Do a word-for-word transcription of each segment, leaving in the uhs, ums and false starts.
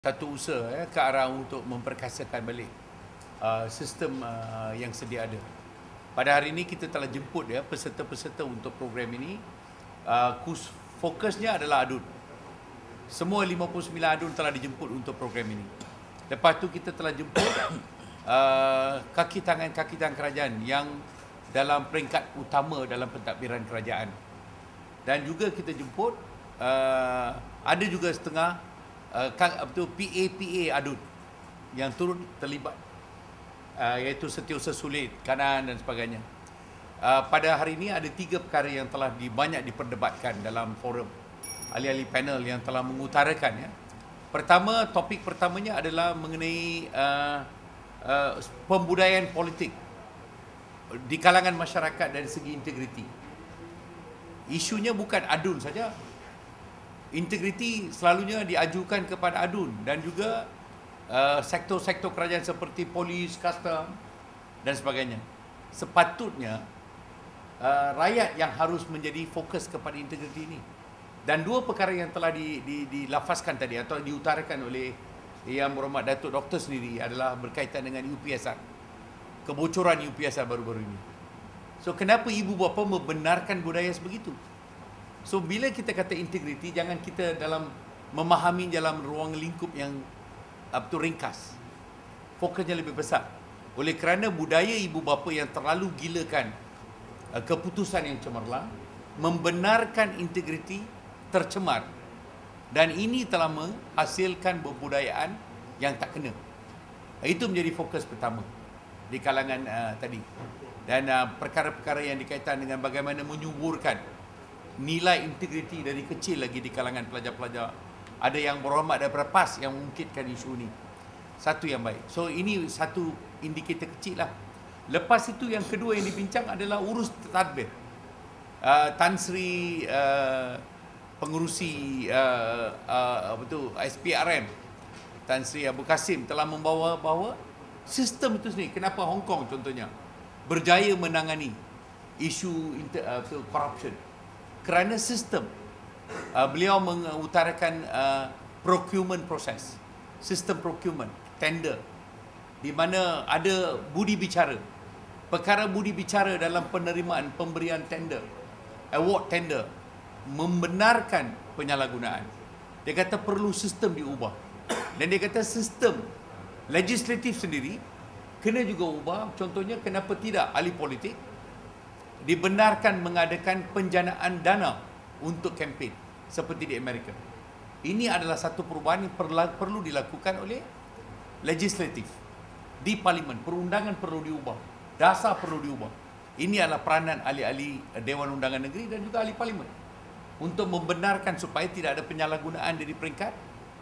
satu usaha ya, ke arah untuk memperkasakan balik uh, sistem uh, yang sedia ada. Pada hari ini kita telah jemput ya peserta-peserta untuk program ini. Uh, kus, fokusnya adalah adun. Semua lima puluh sembilan adun telah dijemput untuk program ini. Lepas tu kita telah jemput uh, kaki tangan-kaki tangan kerajaan yang dalam peringkat utama dalam pentadbiran kerajaan. Dan juga kita jemput uh, ada juga setengah Uh, betul P A P A adun yang turut terlibat, uh, iaitu Setiausaha Sulit, Kanan dan sebagainya. Uh, pada hari ini ada tiga perkara yang telah di, banyak diperdebatkan dalam forum ahli-ahli panel yang telah mengutarakan. Ya. Pertama, topik pertamanya adalah mengenai uh, uh, pembudayaan politik di kalangan masyarakat dari segi integriti. Isunya bukan adun saja. Integriti selalunya diajukan kepada adun dan juga uh, sektor-sektor kerajaan seperti polis, custom dan sebagainya. Sepatutnya uh, rakyat yang harus menjadi fokus kepada integriti ini. Dan dua perkara yang telah di, di, dilafazkan tadi atau diutarakan oleh Yang Berhormat Datuk Doktor sendiri adalah berkaitan dengan U P S R. Kebocoran U P S R baru-baru ini. So kenapa ibu bapa membenarkan budaya sebegitu? So, bila kita kata integriti, jangan kita dalam memahami dalam ruang lingkup yang uh, betul ringkas. Fokusnya lebih besar. Oleh kerana budaya ibu bapa yang terlalu gilakan uh, keputusan yang cemerlang, membenarkan integriti tercemar. Dan ini telah menghasilkan kebudayaan yang tak kena. Uh, itu menjadi fokus pertama di kalangan uh, tadi. Dan uh, perkara-perkara yang dikaitan dengan bagaimana menyuburkan nilai integriti dari kecil lagi di kalangan pelajar-pelajar. Ada yang berhormat daripada P A S yang mengungkitkan isu ini. Satu yang baik. So ini satu indikator kecil lah. Lepas itu yang kedua yang dibincang adalah urus tadbir. Uh, Tan Sri uh, pengurusi uh, uh, apa tu S P R M Tan Sri Abu Kasim telah membawa bahawa sistem itu sendiri. Kenapa Hong Kong contohnya berjaya menangani isu inter, uh, corruption? Kerana sistem, uh, beliau mengutarakan uh, procurement process, sistem procurement, tender, di mana ada budi bicara. Perkara budi bicara dalam penerimaan pemberian tender, award tender, membenarkan penyalahgunaan. Dia kata perlu sistem diubah. Dan dia kata sistem legislatif sendiri kena juga ubah. Contohnya, kenapa tidak ahli politik dibenarkan mengadakan penjanaan dana untuk kempen seperti di Amerika. Ini adalah satu perubahan yang perlu dilakukan oleh legislatif di parlimen. Perundangan perlu diubah, dasar perlu diubah. Ini adalah peranan ahli-ahli Dewan Undangan Negeri dan juga ahli parlimen untuk membenarkan supaya tidak ada penyalahgunaan dari peringkat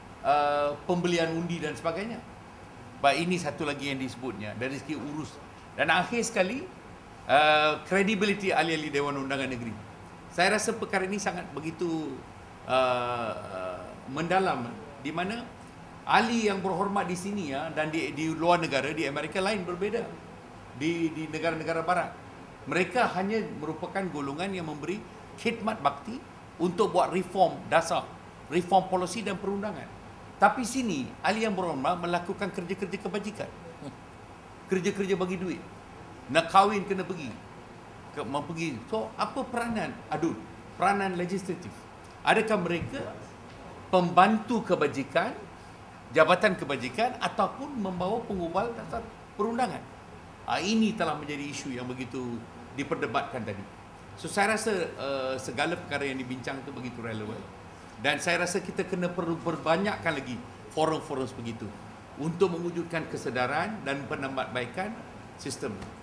uh, pembelian undi dan sebagainya. Baik, ini satu lagi yang disebutnya dari segi urus. Dan akhir sekali, Uh, credibility ahli-ahli Dewan Undangan Negeri. Saya rasa perkara ini sangat begitu uh, uh, mendalam, di mana ahli yang berhormat di sini ya, dan di, di luar negara, di Amerika lain berbeza. Di, di negara-negara barat, mereka hanya merupakan golongan yang memberi khidmat bakti untuk buat reform dasar, reform polisi dan perundangan. Tapi sini ahli yang berhormat melakukan kerja-kerja kebajikan, kerja-kerja bagi duit. Nak kahwin kena pergi. Ke, mau pergi. So, apa peranan adun? Peranan legislatif. Adakah mereka pembantu kebajikan, jabatan kebajikan, ataupun membawa pengubal dasar perundangan? Ha, ini telah menjadi isu yang begitu diperdebatkan tadi. So, saya rasa uh, segala perkara yang dibincang itu begitu relevan. Dan saya rasa kita kena perlu perbanyakkan lagi forum-forum begitu untuk mewujudkan kesedaran dan penambahbaikan sistem.